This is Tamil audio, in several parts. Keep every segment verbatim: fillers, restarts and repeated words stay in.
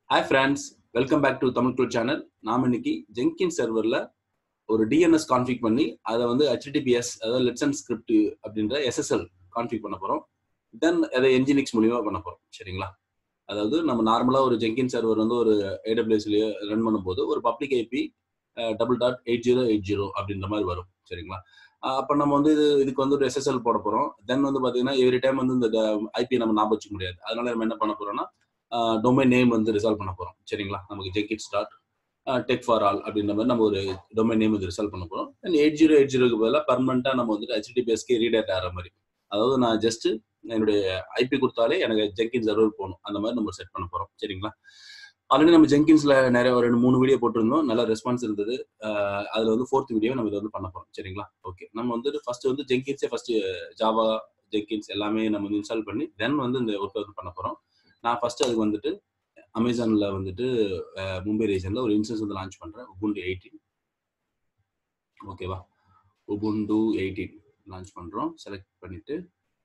Hi friends, welcome back to Tamil Code channel. நாம இன்னைக்கு Jenkins serverல ஒரு D N S config பண்ணி அதை வந்து H T T P S அதாவது Let's Send Script அப்படின்ற S S L config பண்ண போறோம். தென் அதை Nginx மூலமா பண்ண போறோம். சரிங்களா? அதாவது நம்ம நார்மலா ஒரு Jenkins server வந்து ஒரு A W S லயே ரன் பண்ணும்போது ஒரு public IP double dot eight zero eight zero அப்படின்ற மாதிரி வரும். சரிங்களா? அப்போ நம்ம வந்து இது இதுக்கு வந்து ஒரு S S L போட போறோம். தென் வந்து பாத்தீங்கன்னா எவ்ரி டைம் வந்து இந்த ஐபி நம்ம ஞாபகம் வச்சுக்க முடியாது. அதனால நம்ம என்ன பண்ண போறோம்னா டொமைன் நேம் வந்து ரிசால்வ் பண்ண போறோம். சரிங்களா? நமக்கு jenkins dot tech for all அப்படின்ற மாதிரி நம்ம ஒரு டொமைன் நேம் வந்து ரிசால்வ் பண்ண போறோம். தென் எயிட் ஜீரோ எயிட் ஜீரோக்கு பதிலாக பர்மனண்டா நம்ம வந்துட்டு H T T P S க்கு ரீடேட் ஆகிற மாதிரி, அதாவது நான் ஜஸ்ட் என்னுடைய ஐபி கொடுத்தாலே எனக்கு ஜெங்கின்ஸ் சர்வர் போகணும், அந்த மாதிரி நம்ம செட் பண்ண போறோம். சரிங்களா? ஆல்ரெடி நம்ம ஜெங்கின்ஸ்ல நிறைய ஒரு ரெண்டு மூணு வீடியோ போட்டிருந்தோம், நல்ல ரெஸ்பான்ஸ் இருந்தது. அதுல வந்து ஃபோர்த் வீடியோ நம்ம இதை வந்து பண்ண போறோம். சரிங்களா? ஓகே, நம்ம வந்து ஃபர்ஸ்ட் வந்து ஜெங்கின்ஸே ஃபர்ஸ்ட் ஜாவா ஜெங்கின்ஸ் எல்லாமே நம்ம வந்து இன்ஸ்டால் பண்ணி தென் வந்து இந்த ஒர்க் வந்து பண்ண போறோம். நான் ஃபர்ஸ்ட் அதுக்கு வந்துட்டு அமேசான்ல வந்துட்டு மும்பை ரீஜன்ல ஒரு இன்ஸ்டன்ஸ் வந்து லான்ச் பண்றேன். Ubuntu eighteen. ஓகேவா? உபுண்டு எயிட்டீன் லான்ச் பண்றோம். செலக்ட் பண்ணிட்டு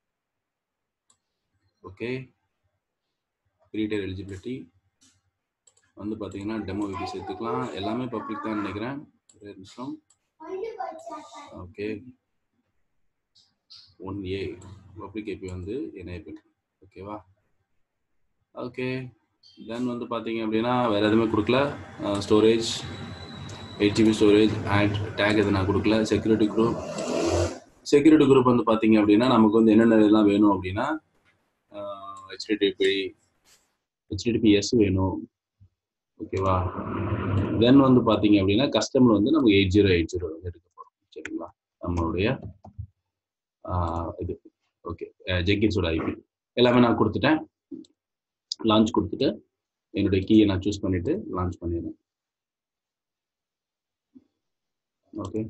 ஓகே, ரீடேர் எலிஜிபிலிட்டி வந்து பாத்தீங்கன்னா டெமோ விபி சேர்த்துக்கலாம். எல்லாமே பப்ளிக் தான் நினைக்கிறேன். ஒரு நிமிஷம். Okay, one a public IP வந்து எனேபிள். ஓகேவா? ஓகே, தென் வந்து பாத்தீங்க அப்படின்னா வேற எதுவுமே கொடுக்கல. Storage eight GB storage and tag எது நான் கொடுக்கல. செக்யூரிட்டி குரூப் செக்யூரிட்டி குரூப் வந்து பாத்தீங்க அப்படின்னா நமக்கு வந்து என்னென்ன இதெல்லாம் வேணும் அப்படின்னா H T T P H T T P S வேணும். ஓகேவா? தென் வந்து பாத்தீங்க அப்படின்னா கஸ்டமர் வந்து நமக்கு எயிட் ஜீரோ எயிட் ஜீரோ வந்து எடுக்க போறோம். சரிங்களா? நம்மளுடைய இது ஓகே, ஜெங்கின்ஸோட ஐபி எல்லாமே நான் கொடுத்துட்டேன். லான்ச் கொடுத்துட்டு என்னுடைய கீயை நான் சூஸ் பண்ணிட்டு லான்ச் பண்ணிடுறேன். ஓகே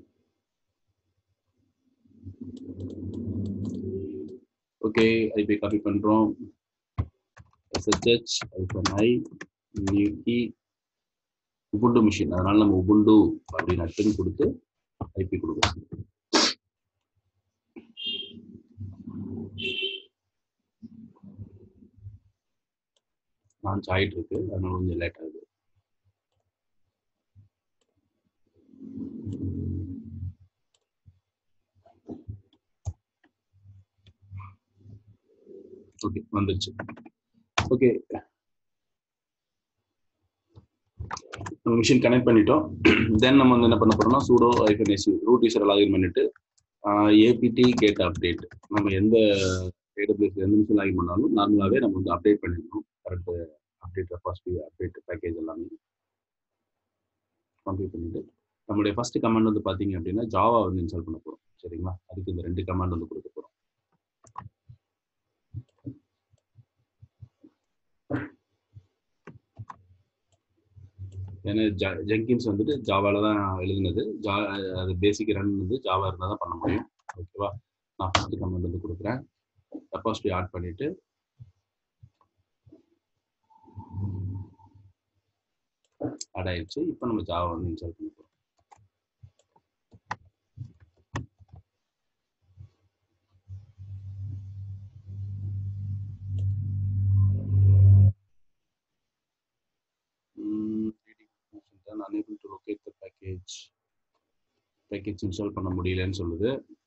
ஓகே ஐபி காப்பி பண்றோம். ssh i new key Ubuntu machine, அதனால நம்ம உபுண்டு அப்படின்னு அட்டன் கொடுத்து ஐபி கொடுக்குறோம். லான்ச் ஆயிட்டு இருக்கு, அதனால கொஞ்சம் லேட் ஆகுது. ஓகே, வந்துருச்சு. ஓகே, நம்ம மிஷின் கனெக்ட் பண்ணிட்டோம். தென் நம்ம வந்து என்ன பண்ண போறோம்னா சூடோ ஐஃபன் எஸ் ரூட் யூசரை லாகின் பண்ணிட்டு ஏபிடி கேட் அப்டேட், நம்ம எந்த ஏடபிள்யூஎஸ் எந்த மிஷின் லாகின் பண்ணாலும் நார்மலாகவே நம்ம வந்து அப்டேட் பண்ணிடணும். Correct update repository update package எல்லாமே கம்ப்ளீட் பண்ணிட்டு நம்மளுடைய ஃபர்ஸ்ட் கமாண்ட் வந்து பாத்தீங்க அப்படின்னா ஜாவா வந்து இன்ஸ்டால் பண்ண போறோம். சரிங்களா? அதுக்கு இந்த ரெண்டு கமாண்ட் வந்து கொடுக்க போறோம். ஏன்னா ஜெங்கின்ஸ் வந்துட்டு ஜாவால தான் எழுதுனது. ஜா அது பேசிக் ரன் வந்து ஜாவா இருந்தால் தான் பண்ண முடியும். ஓகேவா? நான் ஃபர்ஸ்ட் கமாண்ட் வந்து கொடுக்குறேன். ரெபாசிட்டரி ஆட் பண்ணிட்டு ஆட் ஆயிடுச்சு. இப்போ நம்ம ஜாவா வந்து இன்ஸ்டால் பண்ண போறோம். unable to locate the package package install பண்ண முடியலன்னு சொல்லுது.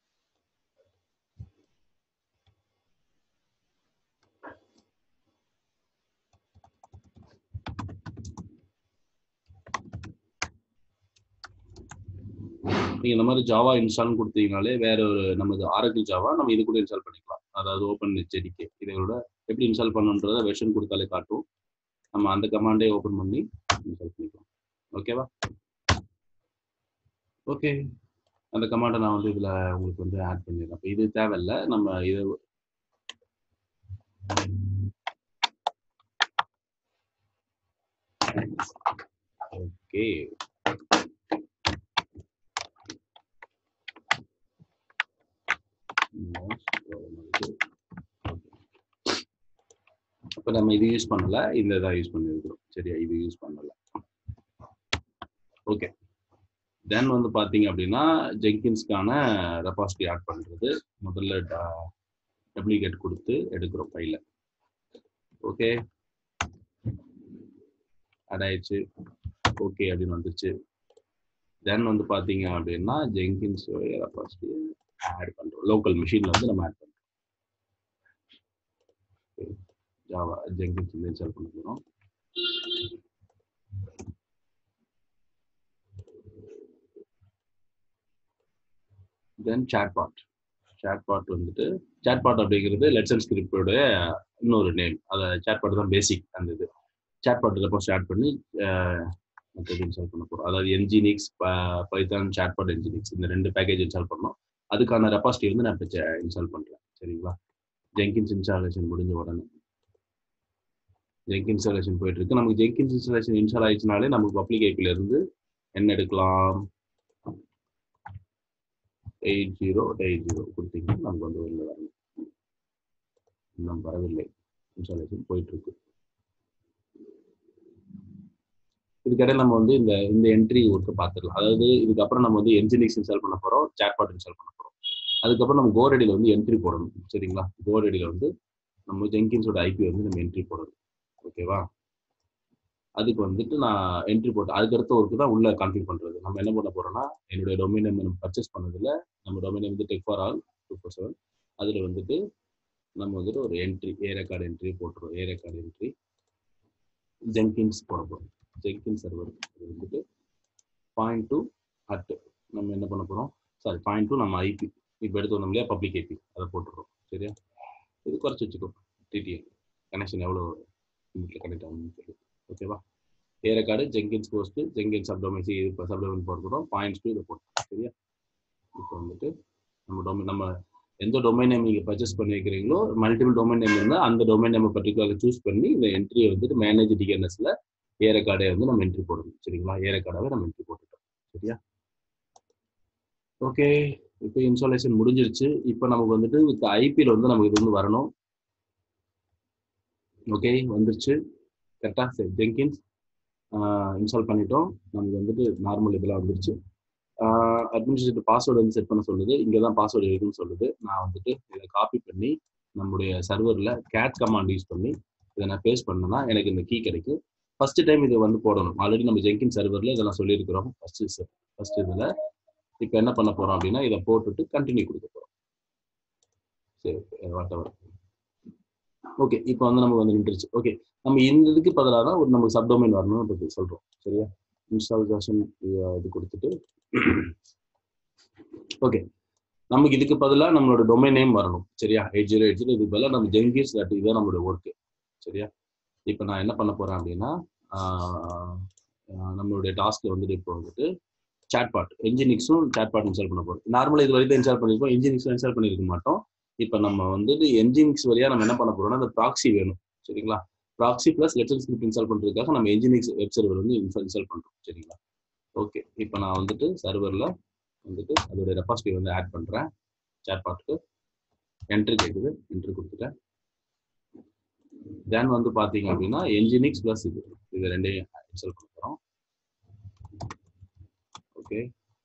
நீங்க இந்த மாதிரி ஜாவா இன்ஸ்டால் கொடுத்தீங்கனாலே வேற ஒரு நமது ஆரக்கிள் ஜாவா நம்ம இது கூட இன்ஸ்டால் பண்ணிக்கலாம். அதாவது ஓப்பன் ஜேடிகே இதோட எப்படி இன்ஸ்டால் பண்ணணுன்றத வெர்ஷன் கொடுத்தாலே காட்டும். நம்ம அந்த கமாண்டே ஓப்பன் பண்ணி இன்ஸ்டால் பண்ணிக்கலாம். ஓகேவா? ஓகே, அந்த கமாண்டை நான் வந்து இதுல உங்களுக்கு வந்து ஆட் பண்ணிடுறேன். அப்போ இது தேவையில்லை, நம்ம இது ஓகே அப்ப நம்ம இது யூஸ் பண்ணல, இந்த இதான் யூஸ் பண்ணிருக்கிறோம். சரியா? இது யூஸ் பண்ணல. ஓகே, தென் வந்து பாத்தீங்க அப்படின்னா ஜெங்கின்ஸ்க்கான ரெபாசிட்டரி ஆட் பண்றது. முதல்ல டூப்ளிகேட் கொடுத்து எடுக்கிறோம் ஃபைல. ஓகே, ஆட் ஆயிடுச்சு. ஓகே அப்படின்னு வந்துருச்சு. தென் வந்து பார்த்தீங்க அப்படின்னா ஜெங்கின்ஸ் ரெபாசிட்டரி ஆட் பண்ணுறோம். லோக்கல் மிஷினில் வந்து நம்ம ஆட் பண்ணுறோம். ஜாவா ஜெங்கின்ஸ் வந்து இன்ஸ்டால் பண்ண போகிறோம். Then certbot. சாட்பாட் வந்துட்டு சாட்பாட் அப்படிங்கிறது லெட்ஸ் அண்ட் ஸ்கிரிப்டோட இன்னொரு நேம். அதை சாட்பாட் தான் பேசிக் அந்த இது. சாட்பாட் ரெபாசிட்டரி ஆட் பண்ணி இன்ஸ்டால் பண்ண போகிறோம். அதாவது என்ஜினிக்ஸ், பைத்தான், சாட்பாட், என்ஜினிக்ஸ் இந்த ரெண்டு பேக்கேஜ் இன்ஸ்டால் பண்ணோம். அதுக்கான ரெபாசிட்டரி வந்து நான் இப்போ இன்ஸ்டால் பண்ணுறேன். சரிங்களா? ஜெங்கின்ஸ் இன்ஸ்டாலேஷன் முடிஞ்ச உடனே ஜெங்கின்ஸ் இன்ஸ்டாலேஷன் போயிட்டு இருக்கு. நமக்கு ஜெங்கின்ஸ் இன்ஸ்டாலேஷன் இன்ஸ்டால் ஆயிடுச்சுனாலே நமக்கு பப்ளிக் ஐபில இருந்து என்ன எடுக்கலாம், எயிட் ஜீரோ எயிட் ஜீரோ கொடுத்தீங்கன்னா நமக்கு வந்து வெளில வரணும். இன்னும் வரவில்லை. இன்ஸ்டாலேஷன் போயிட்டு இருக்கு. இதுக்கிடையில் நம்ம வந்து இந்த இந்த என்ட்ரி ஒர்க்கை பார்த்துக்கலாம். அதாவது இதுக்கப்புறம் நம்ம வந்து என்ஜினிக்ஸ் இன்ஸ்டால் பண்ண போகிறோம், சாட்பாட் இன்ஸ்டால் பண்ண போகிறோம். அதுக்கப்புறம் நம்ம கோரெடியில் வந்து என்ட்ரி போடணும். சரிங்களா? கோரெடியில் வந்து நம்ம ஜெங்கின்ஸோட ஐபி வந்து நம்ம என்ட்ரி போடணும். ஓகேவா? அதுக்கு வந்துட்டு நான் என்ட்ரி போட்டேன். அதுக்கடுத்த ஒர்க்கு தான் உள்ள கான்ஃபிக் பண்ணுறது. நம்ம என்ன பண்ண போகிறோம்னா என்னுடைய டொமைன் நேம் நம்ம பர்ச்சேஸ் பண்ணதில் நம்ம டொமைன் நேம் வந்து tech for all two four seven அதில் வந்துட்டு நம்ம வந்துட்டு ஒரு என்ட்ரி ஏ ரெக்கார்டு என்ட்ரி போட்டுருவோம். ஏ ரெக்கார்டு என்ட்ரி ஜெங்கின்ஸ் போட போகிறோம். ஜெங்கின்ஸ் சர்வர் வந்துட்டு பாயிண்ட் டூ அட் நம்ம என்ன பண்ண போகிறோம், சாரி பாயிண்ட் டூ நம்ம ஐபி இப்போ எடுத்து வந்தோம் இல்லையா, பப்ளிக் ஐபி அதை போட்டுடுறோம். சரியா? இது குறைச்சி வச்சுக்கோ. டிடிஎல் கனெக்ஷன் எவ்வளோ லிமிட்டில் கனெக்ட் ஆகணும்னு சொல்லி. ஓகேவா? A record Jenkins post Jenkins subdomain சி இப்போ சப்டொமைன் போட்டுக்கிறோம். பாயிண்ட்ஸ் டூ இதை போட்டுருக்கோம். சரியா? இப்போ வந்துட்டு நம்ம டொமைன் நம்ம எந்த டொமைன் நேம் நீங்கள் பர்ச்சேஸ் பண்ணி வைக்கிறீங்களோ மல்டிபிள் டொமைன் நேம் இருந்தால் அந்த டொமைன் நேம் பர்டிகுலர் சூஸ் பண்ணி இந்த என்ட்ரியை வந்துட்டு மேனேஜ் டிஎன்எஸ்ல ஏ ரெக்கார்டை வந்து நம்ம என்ட்ரி போடணும். சரிங்களா? ஏ ரெக்கார்டாவே நம்ம என்ட்ரி போட்டுட்டோம். சரியா? ஓகே, இப்போ இன்ஸ்டாலேஷன் முடிஞ்சிருச்சு. இப்போ நமக்கு வந்துட்டு வித் ஐபியில் வந்து நமக்கு இது வந்து வரணும். ஓகே, வந்துருச்சு. கரெக்டாக சரி ஜெங்கின்ஸ் இன்ஸ்டால் பண்ணிட்டோம். நமக்கு வந்துட்டு நார்மல் இதெல்லாம் வந்துருச்சு. அட்மினிஸ்ட்ரேட்டிவ் பாஸ்வேர்டு வந்து செட் பண்ண சொல்லுது. இங்கே தான் பாஸ்வேர்டு இருக்குன்னு சொல்லுது. நான் வந்துட்டு இதை காப்பி பண்ணி நம்முடைய சர்வரில் கேட் கமாண்ட் யூஸ் பண்ணி இதை நான் பேஸ்ட் பண்ணேன்னா எனக்கு இந்த கீ கிடைக்கும். ஃபர்ஸ்ட் டைம் இதை வந்து போடணும். ஆல்ரெடி நம்ம ஜெங்கின் சர்வரில் இதெல்லாம் சொல்லியிருக்கிறோம். ஃபர்ஸ்ட் ஃபர்ஸ்ட் இதில் இப்போ என்ன பண்ண போகிறோம் அப்படின்னா இதை போட்டுட்டு கண்டினியூ கொடுக்க போகிறோம். சரி, வாட் எவர். ஓகே, இப்போ வந்து நமக்கு வந்து நின்றுச்சு. ஓகே, நம்ம இந்த இதுக்கு பதிலாக தான் ஒரு நமக்கு சப்டொமைன் வரணும்னு சொல்கிறோம். சரியா? இன்ஸ்டாலேஷன் இது கொடுத்துட்டு ஓகே, நமக்கு இதுக்கு பதிலாக நம்மளோட டொமைன் நேம் வரணும். சரியா? எயிட் ஜீரோ எயிட் ஜீரோ இதுக்கு பதிலாக நம்ம ஜெங்கின்ஸ் டாட் இதுதான் நம்மளோட ஒர்க்கு. சரியா? இப்போ நான் என்ன பண்ண போகிறேன் அப்படின்னா நம்மளுடைய டாஸ்க்ல வந்துட்டு இப்போ வந்துட்டு சாட்பாட் என்ஜினிக்ஸும் சாட்பாட் இன்ஸ்டால் பண்ண போகிறோம். நார்மலாக இது வரைக்கும் இன்ஸ்டால் பண்ணியிருக்கோம், என்ஜினிக்ஸும் இன்ஸ்டால் பண்ணியிருக்க மாட்டோம். இப்போ நம்ம வந்துட்டு என்ஜினிக்ஸ் வழியாக நம்ம என்ன பண்ண போகிறோம்னா அந்த ப்ராக்ஸி வேணும். சரிங்களா? Proxy plus let's encrypt install பண்ணுறதுக்காக நம்ம என்ஜினிக்ஸ் வெப் சர்வர் வந்து இன்ஸ்டால் பண்ணுறோம். சரிங்களா? ஓகே, இப்போ நான் வந்துட்டு சர்வரில் வந்துட்டு அதோட ரெபாசிட்டரி வந்து ஆட் பண்ணுறேன். சாட்பாட்டுக்கு என்ட்ரி கேட்குது, என்ட்ரி கொடுத்துட்டேன். தென் வந்து பார்த்தீங்க அப்படின்னா என்ஜினிக்ஸ் ப்ளஸ் இது இது ரெண்டையும் இன்ஸ்டால் பண்ண போகிறோம். ஓகே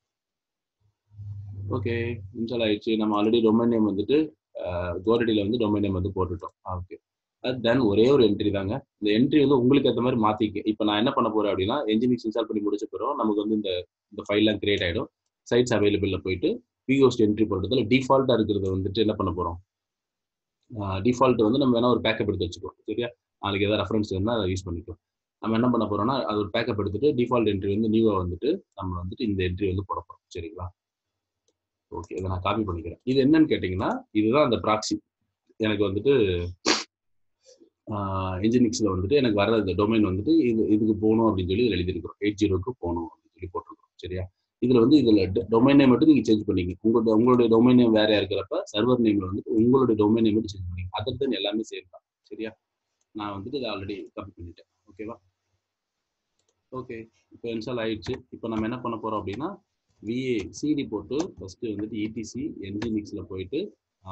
ஓகே இன்ஸ்டால் ஆயிடுச்சு. நம்ம ஆல்ரெடி டொமைன் நேம் வந்துட்டு கோரெடியில் வந்து டொமைன் நேம் வந்து போட்டுட்டோம். ஓகே, அது தென் ஒரே ஒரு என்ட்ரி தாங்க. இந்த என்ட்ரி வந்து உங்களுக்கு ஏற்ற மாதிரி மாற்றிக்க. இப்போ நான் என்ன பண்ண போகிறேன் அப்படின்னா என்ஜினிக்ஸ் இன்ஸ்டால் பண்ணி முடிச்ச பிறகு நமக்கு வந்து இந்த இந்த ஃபைல்லாம் கிரியேட் ஆகிடும். சைட்ஸ் அவைலபிளில் போயிட்டு பிஓஸ்ட் என்ட்ரி போடுறதுல டிஃபால்ட்டாக இருக்கிறத வந்துட்டு என்ன பண்ண போகிறோம், டிஃபால்ட் வந்து நம்ம வேணா ஒரு பேக்கப் எடுத்து வச்சுக்கோம். சரியா? நாளைக்கு ஏதாவது ரெஃபரன்ஸ் வேணும்னா அதை யூஸ் பண்ணிக்கலாம். நம்ம என்ன பண்ண போகிறோம்னா அது ஒரு பேக்கப் எடுத்துட்டு டிஃபால்ட் என்ட்ரி வந்து நியூவாக வந்துட்டு நம்ம வந்துட்டு இந்த என்ட்ரி வந்து போட போகிறோம். சரிங்களா? ஓகே, இதை நான் காப்பி பண்ணிக்கிறேன். இது என்னன்னு கேட்டிங்கன்னா இதுதான் அந்த ப்ராக்ஸி. எனக்கு வந்துட்டு என்ஜினிக்ஸில் வந்துட்டு எனக்கு வர இந்த டொமைன் வந்துட்டு இது இதுக்கு போகணும் அப்படின்னு சொல்லி எழுதியிருக்கிறோம். எயிட் ஜீரோக்கு போகணும் அப்படின்னு சொல்லி போட்டிருக்கிறோம். சரியா? இதில் வந்து இதில் டொமைன் நேம் மட்டும் நீங்கள் சேஞ்ச் பண்ணிங்க. உங்களோட உங்களுடைய டொமைன் நேம் வேறையா இருக்கிறப்ப சர்வர் நேமில் வந்துட்டு உங்களுடைய டொமைன் நேம் மட்டும் சேஞ்ச் பண்ணிங்க. அதர் தென் எல்லாமே சேம் தான். சரியா? நான் வந்துட்டு இதை ஆல்ரெடி காப்பி பண்ணிட்டேன். ஓகேவா? ஓகே, இப்போ இன்ஸ்டால் ஆயிடுச்சு. இப்போ நம்ம என்ன பண்ண போகிறோம் அப்படின்னா விஏ சிடி போட்டு ஃபஸ்ட்டு வந்துட்டு இடிசி என்ஜினிக்ஸில் போயிட்டு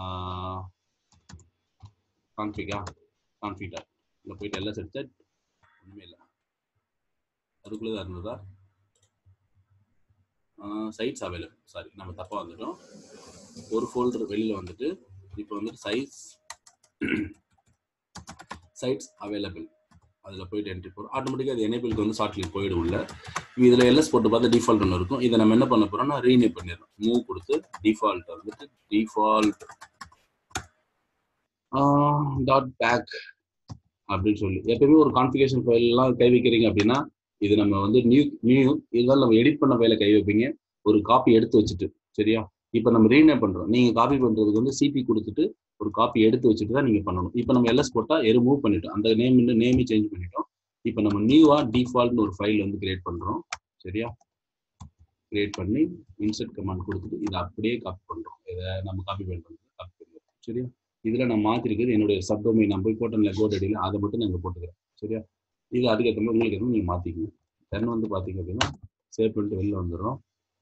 கான்ஃபிகா கான்ஃபிகா இல்லை போயிட்டு எல்லாம் செடிச்சா ஒன்றுமே இல்லை. அதுக்குள்ளே தான் இருந்ததா சைட்ஸ் அவைலபிள். சாரி, நம்ம தப்பாக வந்துட்டோம். ஒரு ஃபோல்டர் வெளியில் வந்துட்டு இப்போ வந்துட்டு சைஸ் சைட்ஸ் அவைலபிள் அதில் போயிட்டு என்ட்ரி போகிறோம். ஆட்டோமேட்டிக்காக அது எனேபிளுக்கு வந்து ஷார்ட் கிளிக் போயிடும் உள்ள. இதில் எல்எஸ் போட்டு பார்த்தா டிஃபால்ட் ஒன்று இருக்கும். இதை நம்ம என்ன பண்ண போகிறோம்னா ரீநேம் பண்ணிடுறோம். மூவ் கொடுத்து டிஃபால்ட் வந்துட்டு டிஃபால்ட் டாட் பேக் அப்படின்னு சொல்லி எப்பயுமே ஒரு கான்ஃபிகரேஷன் ஃபைல்லாம் கை வைக்கிறீங்க அப்படின்னா இது நம்ம வந்து நியூ நியூ இதெல்லாம் நம்ம எடிட் பண்ண ஃபைலை கை வைப்பீங்க ஒரு காப்பி எடுத்து வச்சுட்டு. சரியா? இப்போ நம்ம ரீநேம் பண்ணுறோம். நீங்கள் காப்பி பண்ணுறதுக்கு வந்து சிபி கொடுத்துட்டு ஒரு காப்பி எடுத்து வச்சுட்டு தான் நீங்கள் பண்ணணும். இப்போ நம்ம எல்எஸ் போட்டால் எரு மூவ் பண்ணிட்டோம். அந்த நேம் நேமே சேஞ்ச் பண்ணிட்டோம். இப்போ நம்ம நியூவா டிஃபால்ட்னு ஒரு ஃபைல் வந்து கிரியேட் பண்ணுறோம். சரியா? கிரியேட் பண்ணி இன்சர்ட் கமாண்ட் கொடுத்துட்டு இதை அப்படியே காப்பி பண்ணுறோம். இதை நம்ம காப்பி பண்ணுறோம் காப்பி பண்ணுறோம். சரியா? இதில் நான் மாற்றிருக்கிறது என்னுடைய சப்டொமைன் நான் போய் போட்டேன்ல கோடடியில் அதை மட்டும் நாங்கள் போட்டுக்கிறேன். சரியா? இது அதுக்கேற்ற மாதிரி உங்களுக்கு எதுவும் நீங்கள் மாற்றிக்கணும். தென் வந்து பார்த்தீங்க அப்படின்னா சேவ் பண்ணிட்டு வெளில வந்துடுறோம்.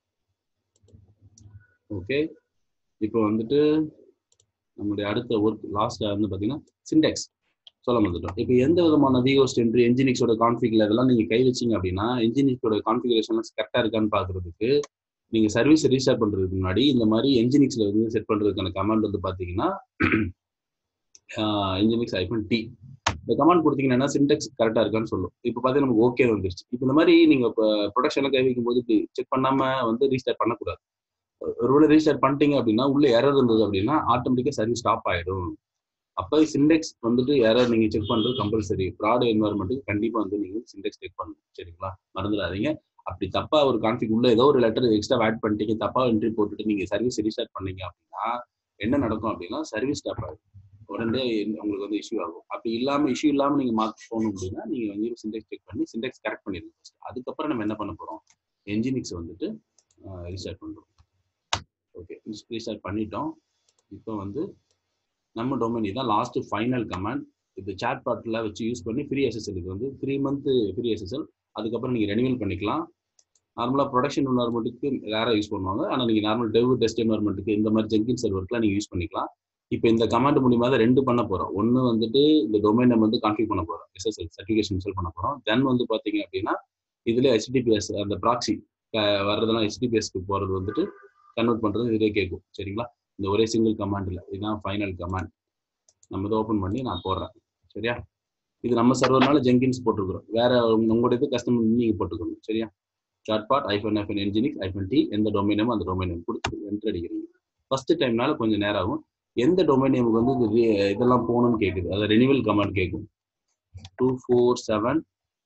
ஓகே, இப்போ வந்துட்டு நம்மளுடைய அடுத்த ஒர்க் லாஸ்ட்டாக வந்து பார்த்தீங்கன்னா சிண்டெக்ஸ் சொல்ல வந்துட்டோம். இப்போ எந்த விதமான விஓஸ்ட் என்ட்ரி என்ஜினிக்ஸோட கான்ஃபிகில் இதெல்லாம் நீங்கள் கை வச்சிங்க அப்படின்னா என்ஜினிக்ஸோட கான்ஃபிகரேஷன்லாம் கரெக்டாக இருக்கான்னு பார்க்குறதுக்கு நீங்கள் சர்வீஸ் ரீஸ்டார்ட் பண்ணுறதுக்கு முன்னாடி இந்த மாதிரி என்ஜினிக்ஸில் வந்து செட் பண்ணுறதுக்கான கமாண்ட் வந்து பார்த்தீங்கன்னா என்ஜினிக்ஸ் ஐஃபன் டி இந்த கமாண்ட் கொடுத்தீங்கன்னா சிண்டெக்ஸ் கரெக்டாக இருக்கான்னு சொல்லும். இப்போ பார்த்தீங்கன்னா நமக்கு ஓகே வந்துருச்சு. இப்போ இந்த மாதிரி நீங்கள் இப்போ ப்ரொடக்ஷனில் கை வைக்கும் போது இப்படி செக் பண்ணாமல் வந்து ரீஸ்டார்ட் பண்ணக்கூடாது. ஒருவேளை ரீஸ்டார்ட் பண்ணிட்டீங்க அப்படின்னா உள்ள எரர் இருந்தது அப்படின்னா ஆட்டோமேட்டிக்காக சர்வீஸ் ஸ்டாப் ஆகிடும். அப்போ சிண்டெக்ஸ் வந்துட்டு எரர் நீங்கள் செக் பண்ணுறது கம்பல்சரி. ப்ராட் என்வாயர்மெண்ட்டுக்கு கண்டிப்பாக வந்து நீங்கள் சிண்டெக்ஸ் செக் பண்ணணும். சரிங்களா? மறந்துடாதீங்க. அப்படி தப்பா ஒரு கான்ஃபிக் உள்ள ஏதோ ஒரு லெட்டர் எக்ஸ்ட்ரா ஆட் பண்ணிட்டீங்க தப்பா என்ட்ரி போட்டுட்டு நீங்கள் சர்வீஸ் ரீஸ்டார்ட் பண்ணீங்க அப்படின்னா என்ன நடக்கும் அப்படின்னா சர்வீஸ் ஸ்டாப் ஆகும். உடனே உங்களுக்கு வந்து இஷ்யூ ஆகும். அப்படி இல்லாமல் இஷ்யூ இல்லாமல் நீங்கள் மாற்றி போகணும் அப்படின்னா நீங்கள் வந்து சிண்டெக்ஸ் செக் பண்ணி சிண்டெக்ஸ் கரெக்ட் பண்ணிடுங்க. அதுக்கப்புறம் நம்ம என்ன பண்ண போகிறோம் என்ஜினிக்ஸ் வந்துட்டு ரீஸ்டார்ட் பண்ணுறோம். ஓகே, ரீஸ்டார்ட் பண்ணிட்டோம். இப்போ வந்து நம்ம டொமைன் இதான் லாஸ்ட் ஃபைனல் கமாண்ட். இந்த சாட் பாட்டில் வச்சு யூஸ் பண்ணி ஃப்ரீ எஸ்எஸ்எலுக்கு வந்து த்ரீ மந்த் ஃப்ரீ எஸ்எஸ்எல். அதுக்கப்புறம் நீங்கள் ரெனியூவல் பண்ணிக்கலாம். நார்மலாக ப்ரொடக்ஷன் என்வாயர்மெண்ட்டுக்கு வேற யூஸ் பண்ணுவாங்க. ஆனால் நீங்கள் நார்மல் டெவ் டெஸ்ட் என்வாயர்மெண்ட்டுக்கு இந்த மாதிரி ஜெங்கின் சர்வருக்குலாம் நீங்கள் யூஸ் பண்ணிக்கலாம். இப்போ இந்த கமாண்ட் மூலியமாக தான் ரெண்டு பண்ண போகிறோம். ஒன்று வந்துட்டு இந்த டொமைன் நம்ம வந்து கான்ஃபிக் பண்ண போகிறோம், எஸ்எஸ்எல் சர்டிஃபிகேஷன் இன்ஸ்டால் பண்ண போகிறோம். தென் வந்து பார்த்தீங்க அப்படின்னா இதில் ஹெச்டிபிஎஸ் அந்த ப்ராக்ஸி வர்றதெல்லாம் ஹெச்டிபிஎஸ்க்கு போகிறது வந்துட்டு கன்வெர்ட் பண்ணுறது இதே கேட்கும். சரிங்களா? இந்த ஒரே சிங்கிள் கமாண்டில் இதுதான் ஃபைனல் கமாண்ட். நம்ம இதை ஓப்பன் பண்ணி நான் போடுறேன். சரியா? இது நம்ம சர்வர்னால ஜெங்கின்ஸ் போட்டுருக்குறோம். வேற உங்களுடைய இது கஸ்டமர் நீங்கள் போட்டுக்கணும். சரியா? சாட்பாட் ஐஃபன் ஐஃபன் என்ஜினிக்ஸ் ஐஃபன் டி எந்த டொமைன் நேமோ அந்த டொமைன் நேம் கொடுத்து என்ட்ரு அடிக்கிறீங்க. ஃபர்ஸ்ட் டைம்னால கொஞ்சம் நேரம் ஆகும். எந்த டொமைன் நேமுக்கு வந்து இது இதெல்லாம் போகணும்னு கேட்குது. அதை ரெனிவல் கமாண்ட் கேட்கும். Two four seven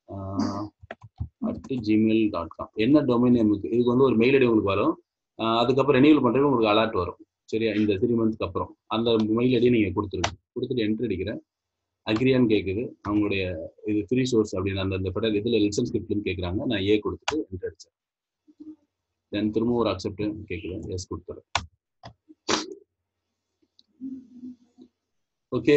at Gmail dot com என்ன டொமைன் நேமுக்கு இதுக்கு வந்து ஒரு மெயில் ஐடி உங்களுக்கு வரும். அதுக்கப்புறம் ரெனிவல் பண்ணுறது உங்களுக்கு அலர்ட் வரும். சரியா? இந்த த்ரீ மந்த்க்கு அப்புறம் அந்த மெயில் ஐடியை நீங்கள் கொடுத்துருங்க. கொடுத்துட்டு என்ட்ரு அடிக்கிறேன். அக்ரியான்னு கேட்குது. அவங்களுடைய இது ஃப்ரீ சோர்ஸ் அப்படின்னு அந்த இந்த ஃபெடரல் இதில் லிசன் ஸ்கிரிப்ட்னு கேட்குறாங்க. நான் ஏ கொடுத்துட்டு என்ட்ரு அடித்தேன். தென் திரும்ப ஒரு அக்செப்ட் கேட்குறேன். எஸ் கொடுத்துறேன். ஓகே,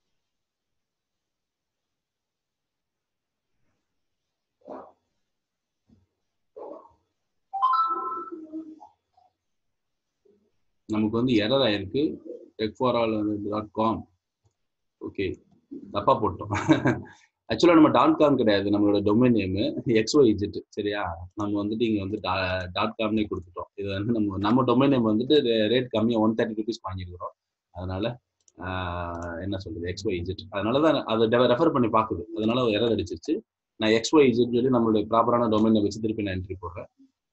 நமக்கு வந்து எரர் ஆயிருக்கு. Tech for all dot com. Okay, தப்பா போட்டோம். ஆக்சுவலா நம்ம டாட் காம் கிடையாது நம்மளோட டொமைன் நேமு எக்ஸ்ஒய் இஜெட். சரியா? நம்ம வந்துட்டு இங்க வந்து டாட் காம்னே கொடுத்துட்டோம். இது வந்து நம்ம நம்ம டொமைன் நேம் வந்துட்டு ரேட் கம்மியாக ஒன் தேர்ட்டி ருபீஸ் வாங்கியிருக்கிறோம். அதனால என்ன சொல்றது எக்ஸ்ஒய் இஜெட். அதனாலதான் அதை ரெஃபர் பண்ணி பாக்குது. அதனால எரர் அடிச்சிருச்சு. நான் எக்ஸ்ஒய் இஜெட் சொல்லி நம்மளுடைய ப்ராப்பரான டொமைனை வச்சு திருப்பி நான் என்ட்ரி போடுறேன்.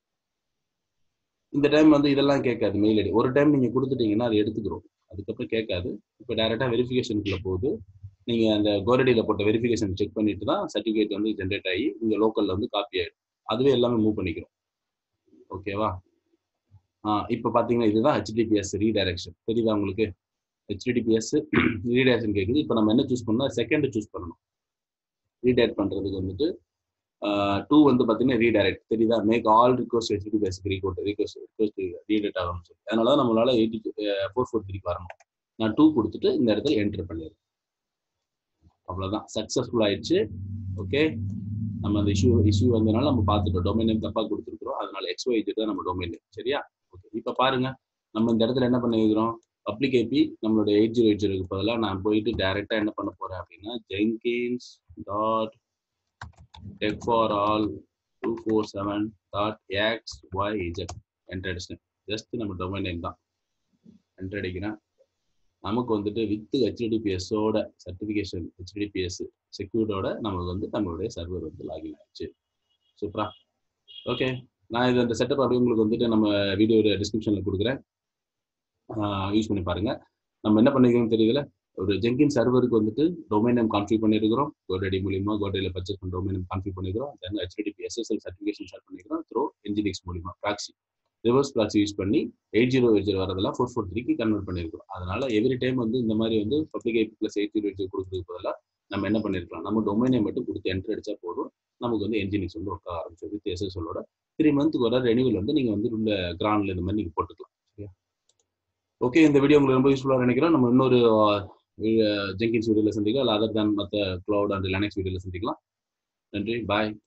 இந்த டைம் வந்து இதெல்லாம் கேட்காது மெயில் ஐடி. ஒரு டைம் நீங்க கொடுத்துட்டீங்கன்னா அது எடுத்துக்கிறோம். அதுக்கப்புறம் கேட்காது. இப்போ டைரக்டா வெரிஃபிகேஷனுக்குள்ள போகுது. நீங்க அந்த கோரடியில போட்ட வெரிஃபிகேஷன் செக் பண்ணிட்டு தான் சர்டிஃபிகேட் வந்து ஜென்ரேட் ஆகி இங்க லோக்கல்ல வந்து காப்பி ஆயிடும். அதுவே எல்லாமே மூவ் பண்ணிக்கிறோம். ஓகேவா? ஆஹ் இப்போ பாத்தீங்கன்னா இதுதான் ஹெச்டிபிஎஸ் ரீடைரக்ஷன். தெரியுதா உங்களுக்கு? ஹெச்டிபிஎஸ் ரீடைரக்ஷன் கேட்குது. இப்போ நம்ம என்ன சூஸ் பண்ணோம்? செகண்ட் சூஸ் பண்ணணும். ரீடைரக்ட் பண்றதுக்கு வந்துட்டு டூ வந்து பார்த்தீங்கன்னா ரீடைரக்ட். தெரியுதா? மேக் ஆல் ரிக்வஸ்ட் ஹெச்டிபிஎஸ் ரீகோட் ரிக்வஸ்ட் ரிக்வஸ்ட் ரீடைரக்ட் ஆகணும்னு சொல்லி. அதனால தான் நம்மளால எயிட்டி ஃபோர் ஃபோர் த்ரீக்கு வரணும். நான் டூ கொடுத்துட்டு இந்த இடத்துல என்டர் பண்ணிடுறேன். அவ்வளோதான், சக்ஸஸ்ஃபுல் ஆயிடுச்சு. ஓகே, நம்ம அந்த இஷ்யூ இஷ்யூ வந்ததுனால நம்ம பார்த்துட்டோம். டொமைன் நேம் தப்பாக கொடுத்துருக்குறோம். அதனால எக்ஸ்ஒய் இஜெட் தான் நம்ம டொமைன் நேம். சரியா? ஓகே, இப்போ பாருங்க நம்ம இந்த இடத்துல என்ன பண்ணிக்கிறோம்? பப்ளிக் ஐபி நம்மளோட எயிட் ஜீரோ எயிட் ஜீரோக்கு பதிலாக நான் போயிட்டு டைரெக்டாக என்ன பண்ண போறேன் அப்படின்னா Jenkins dot tech for all two four seven dot X Y Z enter அடிச்சேன். ஜஸ்ட் நம்ம டொமைன் நேம் தான் என்டர் அடிக்கிறேன். நமக்கு வந்துட்டு வித் ஹெச்டிடிபிஎஸோட சர்டிஃபிகேஷன் ஹெச்டிடிபிஎஸ் செக்யூர்டோட நமக்கு வந்து நம்மளுடைய சர்வர் வந்து லாகின் ஆயிடுச்சு. சூப்பரா. ஓகே, நான் இது அந்த செட்டப் அப்படியே உங்களுக்கு வந்துட்டு நம்ம வீடியோ டிஸ்கிரிப்ஷனில் கொடுக்குறேன், யூஸ் பண்ணி பாருங்க. நம்ம என்ன பண்ணிக்கிறோம் தெரியல, ஒரு ஜெங்கின் சர்வருக்கு வந்துட்டு டொமைன் நேம் கான்ஃபிக் பண்ணிருக்கிறோம், கோடடி மூலியமா கோடடியில் பர்ச்சேஸ் பண்ண டொமைன் நேம் கான்ஃபிக் பண்ணிக்கிறோம். Then HTTP SSL certification share பண்ணிக்கிறோம் த்ரோ என்ஜினிக்ஸ் மூலியமா ப்ராக்ஸி ரிவர்ஸ் ப்ராக்ஸி யூஸ் பண்ணி எயிட் ஜீரோ எயிட் ஜீரோ வரதெல்லாம் ஃபோர் ஃபோர் த்ரீக்கு கன்வெர்ட் பண்ணியிருக்கிறோம். அதனால எவ்ரி டைம் வந்து இந்த மாதிரி வந்து public IP plus eight zero eight zero கொடுக்குறதுக்கு பதிலாக நம்ம என்ன பண்ணிருக்கலாம், நம்ம டொமைனை மட்டும் கொடுத்து என்ட்ரு அடிச்சா போதும், நமக்கு வந்து என்ஜினிக்ஸ் வந்து ஒர்க் ஆரம்பிச்சு வித் எஸ்எஸ்எல்லோட த்ரீ மந்த்துக்கு வர ரெனியூவல் வந்து நீங்கள் வந்து உள்ள கிராண்ட்ல இந்த மாதிரி நீங்கள் போட்டுக்கலாம். சரியா? ஓகே, இந்த வீடியோ உங்களுக்கு ரொம்ப யூஸ்ஃபுல்லாக நினைக்கிறோம். நம்ம இன்னொரு ஜெங்கின்ஸ் வீடியோவில் சந்திக்கலாம், இல்லை அதர் தேன் மற்ற க்ளவுட் அண்ட் லினக்ஸ் வீடியோவில் சந்திக்கலாம். நன்றி, பாய்.